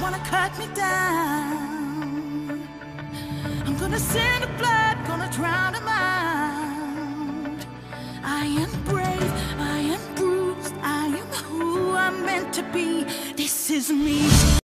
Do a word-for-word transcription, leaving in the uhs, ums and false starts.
wanna cut me down. I'm gonna send the blood, gonna drown them out. I am brave, I am bruised, I am who I'm meant to be. This is me.